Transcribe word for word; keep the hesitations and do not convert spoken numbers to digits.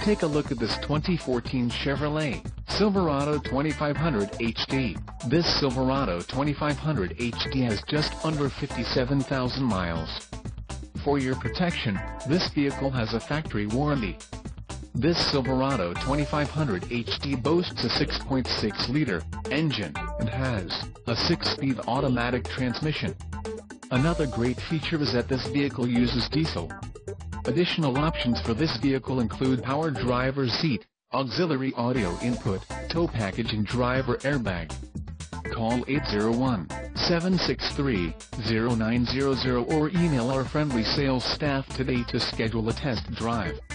Take a look at this twenty fourteen Chevrolet Silverado twenty-five hundred H D. This Silverado twenty-five hundred H D has just under fifty-seven thousand miles. For your protection, this vehicle has a factory warranty. This Silverado twenty-five hundred H D boasts a six point six liter engine and has a six-speed automatic transmission. Another great feature is that this vehicle uses diesel. Additional options for this vehicle include power driver's seat, auxiliary audio input, tow package and driver airbag. Call eight zero one, seven six three, zero nine zero zero or email our friendly sales staff today to schedule a test drive.